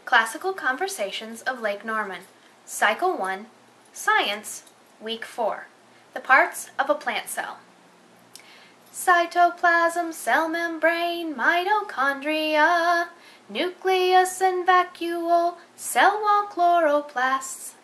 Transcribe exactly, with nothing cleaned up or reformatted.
Classical Conversations of Lake Norman, Cycle one, Science, Week four, The Parts of a Plant Cell. Cytoplasm, cell membrane, mitochondria, nucleus and vacuole, cell wall chloroplasts,